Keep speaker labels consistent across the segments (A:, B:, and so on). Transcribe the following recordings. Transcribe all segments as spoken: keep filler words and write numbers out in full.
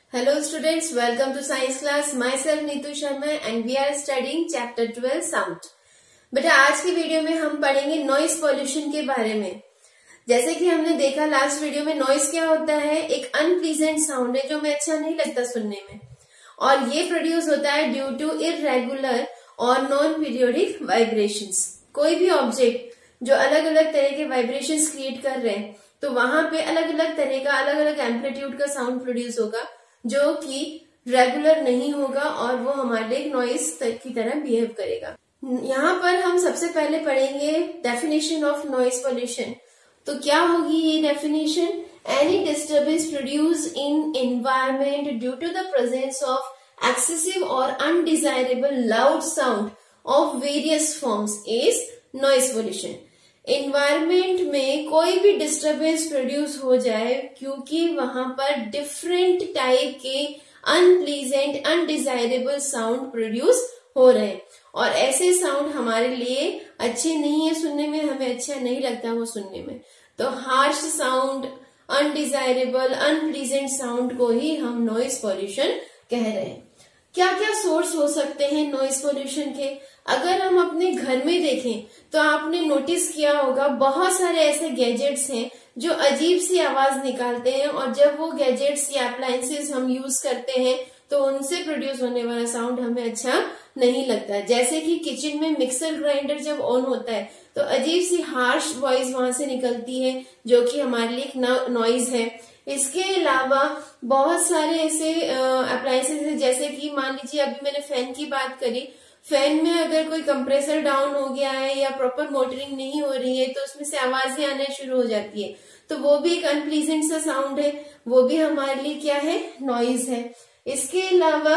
A: Hello students, welcome to science class. Myself Neetu Sharma and we are studying chapter twelve sound. बेटा आज की video में हम पढ़ेंगे नॉइस पॉल्यूशन के बारे में। जैसे कि हमने देखा लास्ट वीडियो में नॉइस क्या होता है, एक अनप्लीजेंट साउंड है जो हमें अच्छा नहीं लगता सुनने में, और ये प्रोड्यूस होता है ड्यू टू इररेगुलर और नॉन पीरियोडिक वाइब्रेशंस। कोई भी ऑब्जेक्ट जो अलग अलग तरह के वाइब्रेशंस क्रिएट कर रहे हैं तो वहां पे अलग अलग तरह का अलग अलग एम्पलीट्यूड का साउंड प्रोड्यूस होगा जो कि रेगुलर नहीं होगा और वो हमारे लिए नॉइस की तरह बिहेव करेगा। यहाँ पर हम सबसे पहले पढ़ेंगे डेफिनेशन ऑफ नॉइस पॉल्यूशन। तो क्या होगी ये definition? Any disturbance produce in environment due to the presence of excessive और undesirable loud sound of various forms is noise pollution. Environment में कोई भी डिस्टरबेंस प्रोड्यूस हो जाए क्योंकि वहां पर डिफरेंट टाइप के अनप्लीजेंट अनडिजायरेबल साउंड प्रोड्यूस हो रहे हैं और ऐसे साउंड हमारे लिए अच्छे नहीं है सुनने में, हमें अच्छा नहीं लगता वो सुनने में। तो harsh sound, undesirable unpleasant sound को ही हम नॉइस पॉल्यूशन कह रहे हैं। क्या क्या सोर्स हो सकते हैं नॉइस पॉल्यूशन के? अगर हम अपने घर में देखें तो आपने नोटिस किया होगा बहुत सारे ऐसे गैजेट्स हैं जो अजीब सी आवाज निकालते हैं और जब वो गैजेट्स या अप्लायंसेस हम यूज करते हैं तो उनसे प्रोड्यूस होने वाला साउंड हमें अच्छा नहीं लगता। जैसे कि किचन में मिक्सर ग्राइंडर जब ऑन होता है तो अजीब सी हार्श वॉइस वहां से निकलती है जो कि हमारे लिए एक नॉइज है। इसके अलावा बहुत सारे ऐसे अप्लायंसेस हैं, जैसे कि मान लीजिए अभी मैंने फैन की बात करी, फैन में अगर कोई कंप्रेसर डाउन हो गया है या प्रॉपर मोटरिंग नहीं हो रही है तो उसमें से आवाजें आने शुरू हो जाती है, तो वो भी एक अनप्लीजेंट सा साउंड है, वो भी हमारे लिए क्या है, नॉइज है। इसके अलावा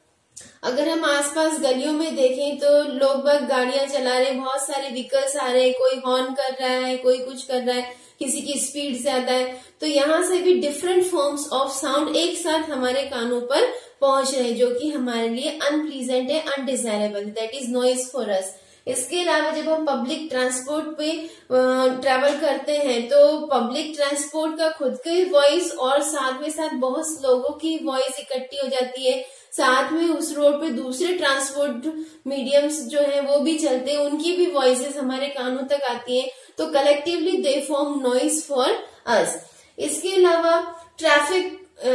A: अगर हम आसपास गलियों में देखें तो लोग बाग गाड़ियां चला रहे, बहुत सारे व्हीकल्स आ रहे हैं, कोई हॉर्न कर रहा है, कोई कुछ कर रहा है, किसी की स्पीड ज्यादा है, तो यहाँ से भी डिफरेंट फॉर्म्स ऑफ साउंड एक साथ हमारे कानों पर पहुंच रहे हैं जो कि हमारे लिए अनप्लीजेंट है, undesirable, that is noise for us. इसके अलावा जब हम पब्लिक ट्रांसपोर्ट पे ट्रेवल करते हैं तो पब्लिक ट्रांसपोर्ट का खुद की वॉइस और साथ में साथ बहुत लोगों की वॉइस इकट्ठी हो जाती है, साथ में उस रोड पे दूसरे ट्रांसपोर्ट मीडियम्स जो है वो भी चलते हैं, उनकी भी वॉइसेस हमारे कानों तक आती हैं, तो collectively they form noise for us. इसके अलावा ट्रैफिक,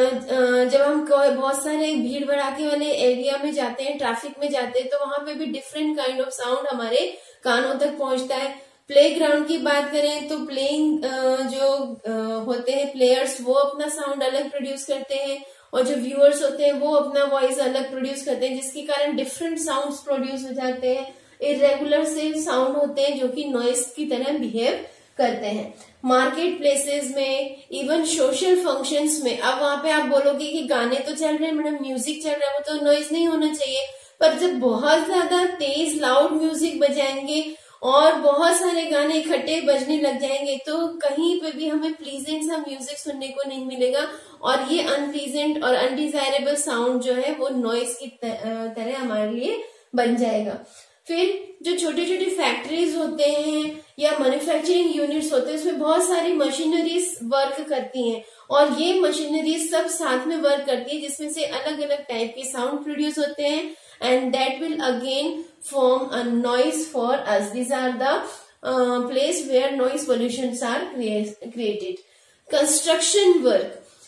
A: जब हम बहुत सारे भीड़ भड़ाके वाले एरिया में जाते हैं, ट्रैफिक में जाते हैं, तो वहां पे भी डिफरेंट काइंड ऑफ साउंड हमारे कानों तक पहुंचता है। प्ले ग्राउंड की बात करें तो प्लेइंग जो होते हैं प्लेयर्स वो अपना साउंड अलग प्रोड्यूस करते हैं और जो व्यूअर्स होते हैं वो अपना वॉइस अलग प्रोड्यूस करते हैं, जिसके कारण डिफरेंट साउंड्स प्रोड्यूस हो जाते हैं। इरेगुलर से साउंड होते हैं जो कि नॉइस की तरह बिहेव करते हैं। मार्केट प्लेसेस में, इवन सोशल फंक्शंस में, अब वहां पे आप बोलोगे कि गाने तो चल रहे हैं मैडम, म्यूजिक चल रहा है, वो तो नॉइज नहीं होना चाहिए, पर जब बहुत ज्यादा तेज लाउड म्यूजिक बजाएंगे और बहुत सारे गाने इकट्ठे बजने लग जाएंगे तो कहीं पे भी हमें प्लीजेंट सा म्यूजिक सुनने को नहीं मिलेगा और ये अनप्लीजेंट और अनडिजायरेबल साउंड जो है वो नॉइज की तरह हमारे लिए बन जाएगा। फिर जो छोटे छोटे फैक्ट्रीज होते हैं या मैन्युफैक्चरिंग यूनिट्स होते हैं उसमें बहुत सारी मशीनरीज वर्क करती हैं और ये मशीनरीज सब साथ में वर्क करती है जिसमें से अलग अलग टाइप के साउंड प्रोड्यूस होते हैं and that will again form a noise for us. These are the uh, place where noise pollutions are created. Construction work,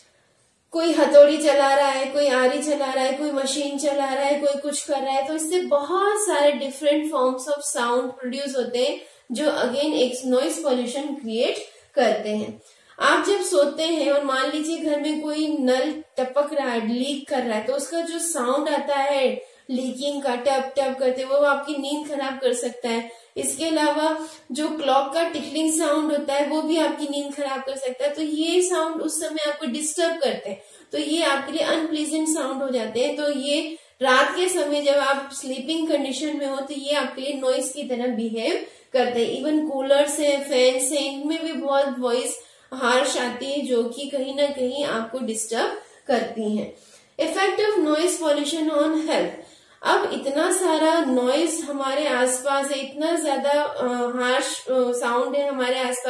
A: कोई हथौड़ी चला रहा है, कोई आरी चला रहा है, कोई मशीन चला रहा है, कोई कुछ कर रहा है, तो इससे बहुत सारे different forms of sound produce होते हैं जो अगेन एक नॉइस पॉल्यूशन क्रिएट करते हैं। आप जब सोते हैं और मान लीजिए घर में कोई नल टपक रहा है, लीक कर रहा है, तो उसका जो साउंड आता है लीकिंग का, टप टप करते, वो आपकी नींद खराब कर सकता है। इसके अलावा जो क्लॉक का टिकलिंग साउंड होता है वो भी आपकी नींद खराब कर सकता है, तो ये साउंड उस समय आपको डिस्टर्ब करते हैं, तो ये आपके लिए अनप्लीजेंट साउंड हो जाते हैं। तो ये रात के समय जब आप स्लीपिंग कंडीशन में हो तो ये आपके लिए नॉइस की तरह बिहेव करते हैं। इवन कूलर्स है, फैंस है, इनमें भी बहुत वॉइस हार्श आती है जो कि कहीं ना कहीं आपको डिस्टर्ब करती है। Effect of noise pollution on health. अब इतना सारा नॉइज हमारे आसपास है, इतना ज्यादा हार्श साउंड है हमारे आसपास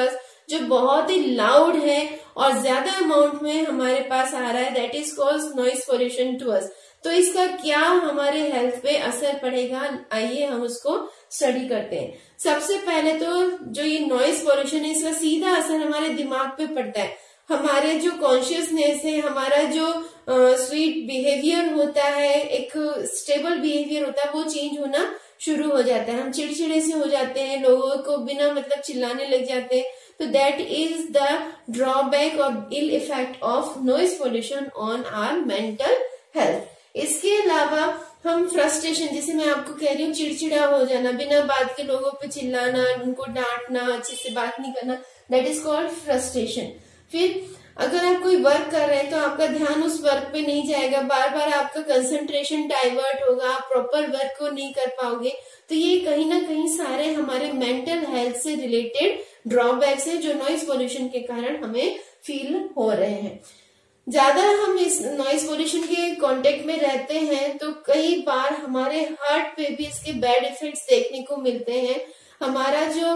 A: जो बहुत ही लाउड है और ज्यादा अमाउंट में हमारे पास आ रहा है, that is called noise pollution to us. तो इसका क्या हमारे हेल्थ पे असर पड़ेगा, आइए हम उसको स्टडी करते हैं। सबसे पहले तो जो ये नॉइज पोल्यूशन है, इसका सीधा असर हमारे दिमाग पे पड़ता है। हमारे जो कॉन्शियसनेस है, हमारा जो स्वीट uh, बिहेवियर होता है, एक स्टेबल बिहेवियर होता है, वो चेंज होना शुरू हो जाता है। हम चिड़चिड़े से हो जाते हैं, लोगों को बिना मतलब चिल्लाने लग जाते हैं। तो दैट इज द ड्रॉबैक और ill effect of noise pollution on our mental health. इसके अलावा हम फ्रस्ट्रेशन, जैसे मैं आपको कह रही हूँ, चिड़चिड़ा हो जाना, बिना बात के लोगों पे चिल्लाना, उनको डांटना, अच्छे से बात नहीं करना, दैट इज कॉल्ड फ्रस्ट्रेशन। फिर अगर आप कोई वर्क कर रहे हैं तो आपका ध्यान उस वर्क पे नहीं जाएगा, बार बार आपका कंसंट्रेशन डाइवर्ट होगा, आप प्रॉपर वर्क को नहीं कर पाओगे। तो ये कहीं ना कहीं सारे हमारे मेंटल हेल्थ से रिलेटेड ड्रॉबैक्स है जो नॉइज पोल्यूशन के कारण हमें फील हो रहे हैं। ज्यादा हम इस नॉइज पोल्यूशन के कांटेक्ट में रहते हैं तो कई बार हमारे हार्ट पे भी इसके बैड इफेक्ट्स देखने को मिलते हैं। हमारा जो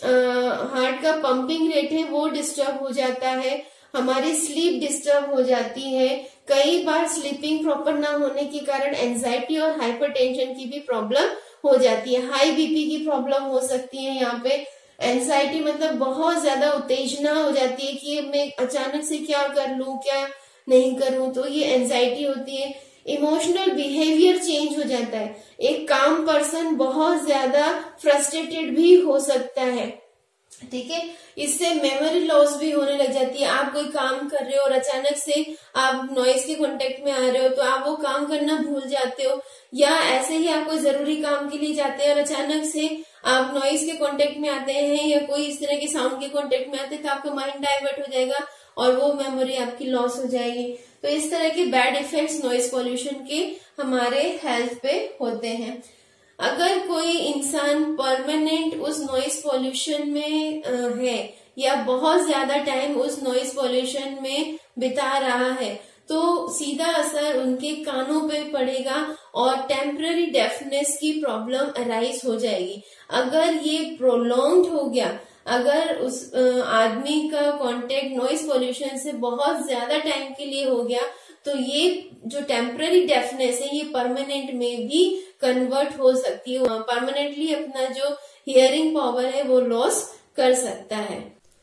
A: हार्ट का पंपिंग रेट है वो डिस्टर्ब हो जाता है, हमारी स्लीप डिस्टर्ब हो जाती है। कई बार स्लीपिंग प्रॉपर ना होने के कारण एंजाइटी और हाइपरटेंशन की भी प्रॉब्लम हो जाती है, हाई बीपी की प्रॉब्लम हो सकती है। यहाँ पे एंजाइटी मतलब बहुत ज्यादा उत्तेजना हो जाती है कि मैं अचानक से क्या कर लूं, क्या नहीं करूं, तो ये एंजाइटी होती है। इमोशनल बिहेवियर चेंज हो जाता है, एक काम पर्सन बहुत ज्यादा फ्रस्ट्रेटेड भी हो सकता है, ठीक है। इससे मेमोरी लॉस भी होने लग जाती है। आप कोई काम कर रहे हो और अचानक से आप नॉइज के कांटेक्ट में आ रहे हो तो आप वो काम करना भूल जाते हो, या ऐसे ही आप कोई जरूरी काम के लिए जाते हैं और अचानक से आप नॉइज के कांटेक्ट में आते हैं या कोई इस तरह के साउंड के कांटेक्ट में आते हैं तो आपका माइंड डाइवर्ट हो जाएगा और वो मेमोरी आपकी लॉस हो जाएगी। तो इस तरह के बैड इफेक्ट्स नॉइज पोल्यूशन के हमारे हेल्थ पे होते हैं। अगर कोई इंसान परमानेंट उस नॉइज पोल्यूशन में है या बहुत ज्यादा टाइम उस नॉइज पोल्यूशन में बिता रहा है तो सीधा असर उनके कानों पे पड़ेगा और टेम्पररी डेफनेस की प्रॉब्लम अराइज हो जाएगी। अगर ये प्रोलॉन्ग्ड हो गया, अगर उस आदमी का कांटेक्ट नॉइज पोल्यूशन से बहुत ज्यादा टाइम के लिए हो गया तो ये जो टेम्पररी डेफनेस है ये परमानेंट में भी कन्वर्ट हो सकती है, परमानेंटली अपना जो हियरिंग पावर है वो लॉस कर सकता है।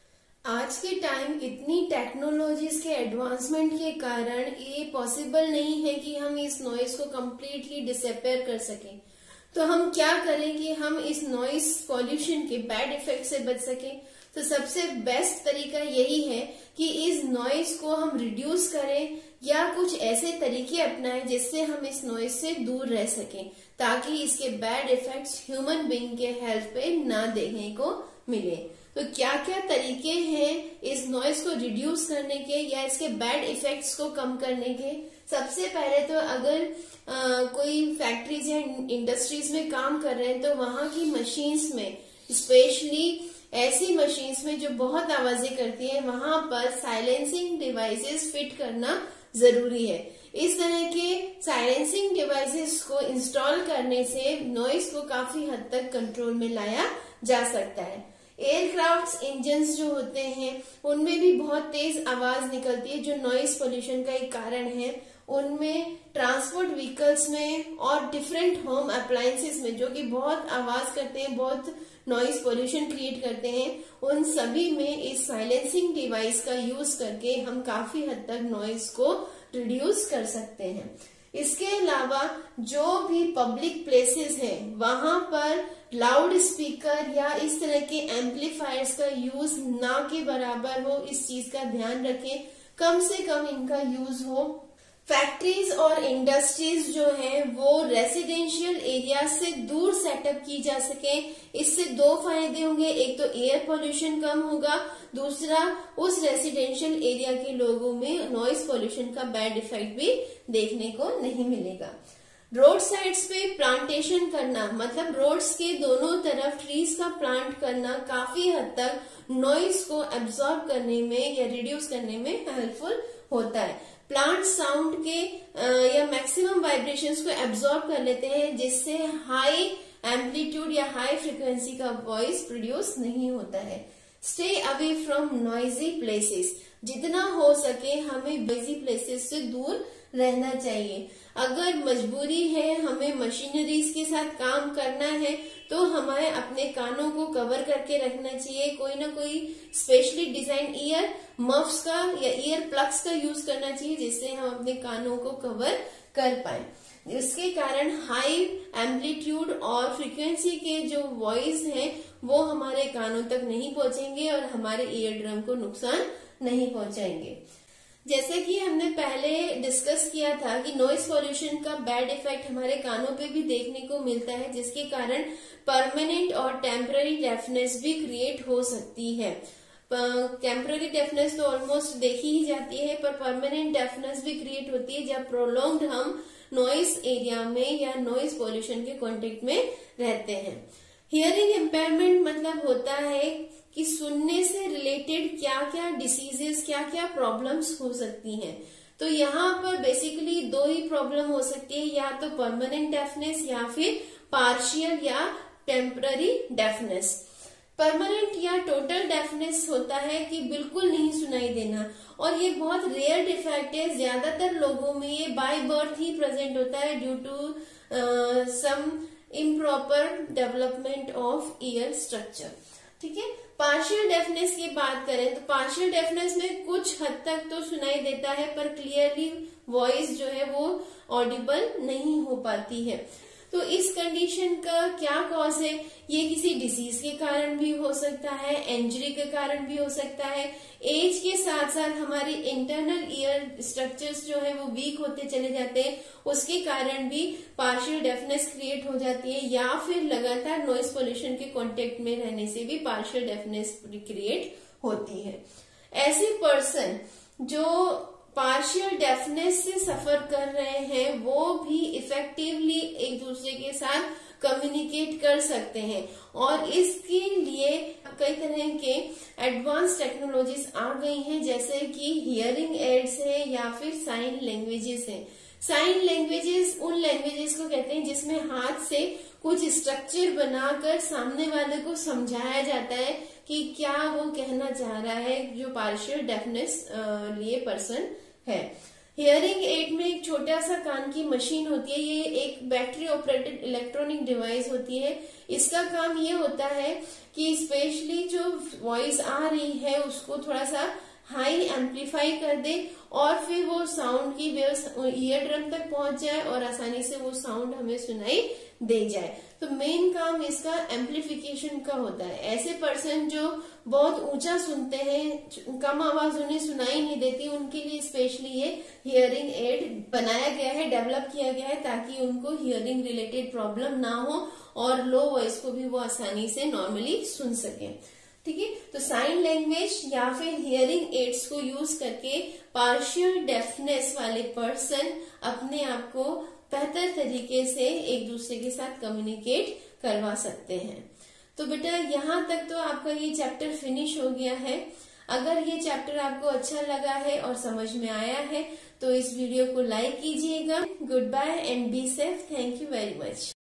A: आज के टाइम इतनी टेक्नोलॉजीज के एडवांसमेंट के कारण ये पॉसिबल नहीं है कि हम इस नॉइज को कम्प्लीटली डिसअपियर कर सकें। तो हम क्या करें कि हम इस नॉइज पॉल्यूशन के बैड इफेक्ट से बच सकें। तो सबसे बेस्ट तरीका यही है कि इस नॉइज को हम रिड्यूस करें या कुछ ऐसे तरीके अपनाएं जिससे हम इस नॉइज से दूर रह सकें, ताकि इसके बैड इफेक्ट्स ह्यूमन बीइंग के हेल्थ पे ना देखने को मिले। तो क्या क्या तरीके हैं इस नॉइज को रिड्यूस करने के या इसके बैड इफेक्ट्स को कम करने के। सबसे पहले तो अगर आ, कोई फैक्ट्रीज या इंडस्ट्रीज में काम कर रहे हैं तो वहां की मशीन्स में, स्पेशली ऐसी मशीन्स में जो बहुत आवाजें करती हैं, वहां पर साइलेंसिंग डिवाइसेस फिट करना जरूरी है। इस तरह के साइलेंसिंग डिवाइसेस को इंस्टॉल करने से नॉइज को काफी हद तक कंट्रोल में लाया जा सकता है। एयरक्राफ्ट इंजन्स जो होते हैं उनमें भी बहुत तेज आवाज निकलती है जो नॉइज पोल्यूशन का एक कारण है। उनमें ट्रांसपोर्ट व्हीकल्स में और डिफरेंट होम अप्लायंसेस में जो कि बहुत आवाज करते हैं, बहुत नॉइज पोल्यूशन क्रिएट करते हैं, उन सभी में इस साइलेंसिंग डिवाइस का यूज करके हम काफी हद तक नॉइज को रिड्यूस कर सकते हैं। इसके अलावा जो भी पब्लिक प्लेसेस हैं वहां पर लाउड स्पीकर या इस तरह के एम्पलीफायर्स का यूज ना के बराबर हो, इस चीज का ध्यान रखें, कम से कम इनका यूज हो। फैक्ट्रीज और इंडस्ट्रीज जो है वो रेसिडेंशियल एरिया से दूर सेटअप की जा सके। इससे दो फायदे होंगे, एक तो एयर पोल्यूशन कम होगा, दूसरा उस रेसिडेंशियल एरिया के लोगों में नॉइज पोल्यूशन का बैड इफेक्ट भी देखने को नहीं मिलेगा। रोड साइड्स पे प्लांटेशन करना, मतलब रोड्स के दोनों तरफ ट्रीज का प्लांट करना काफी हद तक नॉइज को एब्जॉर्ब करने में या रिड्यूस करने में हेल्पफुल होता है। प्लांट साउंड के या मैक्सिमम वाइब्रेशंस को एब्जॉर्ब कर लेते हैं जिससे हाई एम्पलीट्यूड या हाई फ्रीक्वेंसी का वॉइस प्रोड्यूस नहीं होता है। Stay away from noisy places, जितना हो सके हमें नॉइजी प्लेसेस से दूर रहना चाहिए। अगर मजबूरी है, हमें मशीनरीज के साथ काम करना है, तो हमें अपने कानों को कवर करके रखना चाहिए। कोई ना कोई स्पेशली डिजाइन ईयर मफ्स का या ईयर प्लग्स का यूज करना चाहिए, जिससे हम अपने कानों को कवर कर पाए। इसके कारण हाई एम्पलीट्यूड और फ्रीक्वेंसी के जो वॉइस हैं वो हमारे कानों तक नहीं पहुंचेंगे और हमारे ईयर ड्रम को नुकसान नहीं पहुंचाएंगे। जैसे कि हमने पहले डिस्कस किया था कि नॉइस पॉल्यूशन का बैड इफेक्ट हमारे कानों पे भी देखने को मिलता है, जिसके कारण परमानेंट और टेम्पररी डेफनेस भी क्रिएट हो सकती है। टेम्पररी डेफनेस तो ऑलमोस्ट देखी ही जाती है, पर परमानेंट डेफनेस भी क्रिएट होती है जब प्रोलॉन्ग्ड हम नॉइस एरिया में या नॉइस पॉल्यूशन के कांटेक्ट में रहते हैं। हियरिंग इम्पेयरमेंट मतलब होता है कि सुनने से रिलेटेड क्या क्या डिसीजेस, क्या क्या प्रॉब्लम्स हो सकती हैं। तो यहाँ पर बेसिकली दो ही प्रॉब्लम हो सकती है, या तो परमानेंट डेफनेस या फिर पार्शियल या टेम्पररी डेफनेस। परमानेंट या टोटल डेफनेस होता है कि बिल्कुल नहीं सुनाई देना, और ये बहुत रेयर डिफेक्ट है। ज्यादातर लोगों में ये बाय बर्थ ही प्रेजेंट होता है due to some improper development of ear structure. ठीक है। पार्शियल डेफनेस की बात करें तो पार्शियल डेफनेस में कुछ हद तक तो सुनाई देता है, पर क्लियरली वॉइस जो है वो ऑडिबल नहीं हो पाती है। तो इस कंडीशन का क्या कॉज है? ये किसी डिसीज के कारण भी हो सकता है, इंजरी के कारण भी हो सकता है, एज के साथ साथ हमारी इंटरनल ईयर स्ट्रक्चर्स जो है वो वीक होते चले जाते हैं, उसके कारण भी पार्शियल डेफनेस क्रिएट हो जाती है, या फिर लगातार नॉइस पोल्यूशन के कांटेक्ट में रहने से भी पार्शियल डेफनेस क्रिएट होती है। ऐसे पर्सन जो पार्शियल डेफनेस से सफर कर रहे हैं वो भी इफेक्टिवली एक दूसरे के साथ कम्युनिकेट कर सकते हैं, और इसके लिए कई तरह के एडवांस टेक्नोलॉजीज आ गई हैं, जैसे कि हियरिंग एड्स है या फिर साइन लैंग्वेजेस है। साइन लैंग्वेजेस उन लैंग्वेजेस को कहते हैं जिसमें हाथ से कुछ स्ट्रक्चर बनाकर सामने वाले को समझाया जाता है कि क्या वो कहना चाह रहा है, जो पार्शियल डेफनेस लिए पर्सन है। हियरिंग एड में एक छोटा सा कान की मशीन होती है, ये एक बैटरी ऑपरेटेड इलेक्ट्रॉनिक डिवाइस होती है। इसका काम ये होता है कि स्पेशली जो वॉइस आ रही है उसको थोड़ा सा हाई एम्पलीफाई कर दे, और फिर वो साउंड की वेव ईयर ड्रम तक पहुंच जाए और आसानी से वो साउंड हमें सुनाई दे जाए। तो मेन काम इसका एम्पलीफिकेशन का होता है। ऐसे पर्सन जो बहुत ऊंचा सुनते हैं, कम आवाज उन्हें सुनाई नहीं देती, उनके लिए स्पेशली ये हियरिंग एड बनाया गया है, डेवलप किया गया है, ताकि उनको हियरिंग रिलेटेड प्रॉब्लम ना हो और लो वॉइस को भी वो आसानी से नॉर्मली सुन सके। ठीक है। तो साइन लैंग्वेज या फिर हियरिंग एड्स को यूज करके पार्शियल डेफनेस वाले पर्सन अपने आप को बेहतर तरीके से एक दूसरे के साथ कम्युनिकेट करवा सकते हैं। तो बेटा यहाँ तक तो आपका ये चैप्टर फिनिश हो गया है। अगर ये चैप्टर आपको अच्छा लगा है और समझ में आया है तो इस वीडियो को लाइक कीजिएगा। Goodbye and be safe. Thank you very much.